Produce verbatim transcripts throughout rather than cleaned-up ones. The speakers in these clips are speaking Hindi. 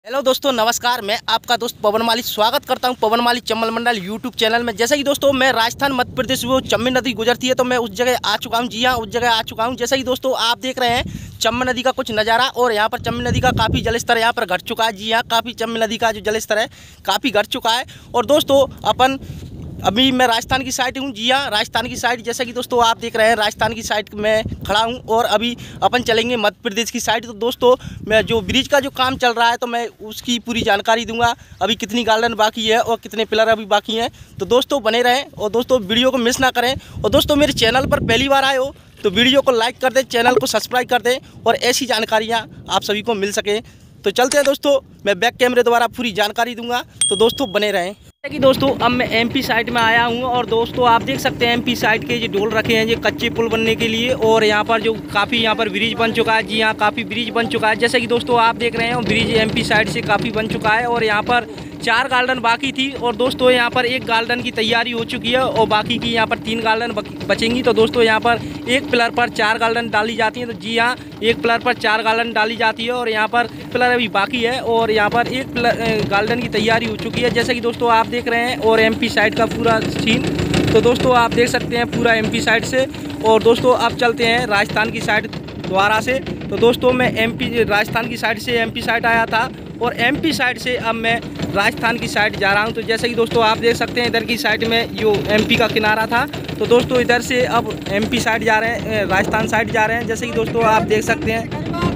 हेलो दोस्तों, नमस्कार। मैं आपका दोस्त पवन माली स्वागत करता हूं पवन माली चंबल मंडल यूट्यूब चैनल में। जैसा कि दोस्तों मैं राजस्थान मध्य प्रदेश वो चम्बी नदी गुजरती है तो मैं उस जगह आ चुका हूं। जी हां, उस जगह आ चुका हूं। जैसा कि दोस्तों आप देख रहे हैं चम्बी नदी का कुछ नज़ारा, और यहां पर चम्बी नदी का काफ़ी जलस्तर यहाँ पर घट चुका है। जी हाँ, काफ़ी चम्बी नदी का जो जलस्तर है काफ़ी घट चुका है। और दोस्तों अपन अभी मैं राजस्थान की साइड हूँ। जी हाँ, राजस्थान की साइड जैसा कि दोस्तों आप देख रहे हैं राजस्थान की साइड में खड़ा हूँ, और अभी अपन चलेंगे मध्य प्रदेश की साइड। तो दोस्तों मैं जो ब्रिज का जो काम चल रहा है तो मैं उसकी पूरी जानकारी दूंगा। अभी कितनी गार्डन बाकी है और कितने पिलर अभी बाकी हैं, तो दोस्तों बने रहें और दोस्तों वीडियो को मिस ना करें। और दोस्तों मेरे चैनल पर पहली बार आए हो तो वीडियो को लाइक कर दें, चैनल को सब्सक्राइब कर दें, और ऐसी जानकारियाँ आप सभी को मिल सके। तो चलते हैं दोस्तों, मैं बैक कैमरे द्वारा पूरी जानकारी दूंगा, तो दोस्तों बने रहें। कि दोस्तों अब मैं एमपी साइड में आया हूँ, और दोस्तों आप देख सकते हैं एमपी साइड के जो डोल रखे हैं ये कच्चे पुल बनने के लिए, और यहाँ पर जो काफ़ी यहाँ पर ब्रिज बन चुका है। जी हाँ, काफ़ी ब्रिज बन चुका है। जैसे कि दोस्तों आप देख रहे हैं ब्रिज एमपी साइड से काफ़ी बन चुका है, और यहाँ पर चार गार्डन बाकी थी, और दोस्तों यहाँ पर एक गार्डन की तैयारी हो चुकी है, और बाकी की यहाँ पर तीन गार्डन बचेंगी। तो दोस्तों यहाँ पर एक पिलर पर चार गार्डन डाली जाती हैं। तो जी हाँ, एक पिलर पर चार गार्डन डाली जाती है, और यहाँ पर पिलर अभी बाकी है, और यहाँ पर एक पिलर गार्डन की तैयारी हो चुकी है। जैसे कि दोस्तों आप देख रहे हैं, और एमपी साइड का पूरा सीन तो दोस्तों आप देख सकते हैं पूरा एमपी साइड से। और दोस्तों अब चलते हैं राजस्थान की साइड द्वारा से। तो दोस्तों मैं एमपी राजस्थान की साइड से एमपी साइड आया था, और एमपी साइड से अब मैं राजस्थान की साइड जा रहा हूं। तो जैसे कि दोस्तों आप देख सकते हैं इधर की साइड में जो एमपी का किनारा था, तो दोस्तों इधर से अब एमपी साइड जा रहे हैं, राजस्थान साइड जा रहे हैं। जैसे कि दोस्तों आप देख सकते हैं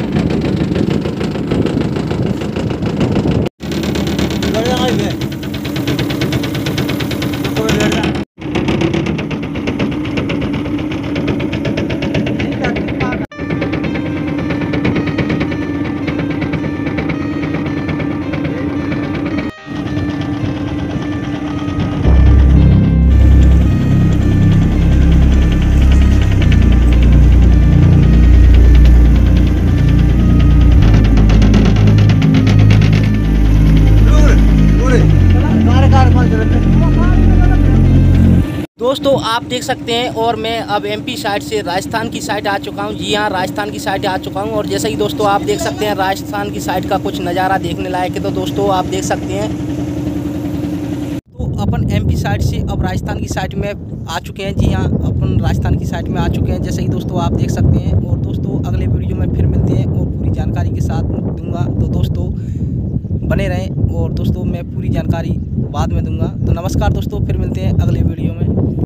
दोस्तों आप देख सकते हैं, और मैं अब एमपी साइड से राजस्थान की साइड आ चुका हूं। जी हाँ, राजस्थान की साइड आ चुका हूं, और जैसे कि दोस्तों आप देख सकते हैं राजस्थान की साइड का कुछ नज़ारा देखने लायक है। तो दोस्तों आप देख सकते हैं, तो अपन एमपी साइड से अब राजस्थान की साइड में आ चुके हैं। जी हाँ, अपन राजस्थान की साइड में आ चुके हैं, जैसे कि दोस्तों आप देख सकते हैं। और दोस्तों अगले वीडियो में फिर मिलते हैं, और पूरी जानकारी के साथ दूँगा। तो दोस्तों बने रहें, और दोस्तों मैं पूरी जानकारी बाद में दूंगा। तो नमस्कार दोस्तों, फिर मिलते हैं अगले वीडियो में।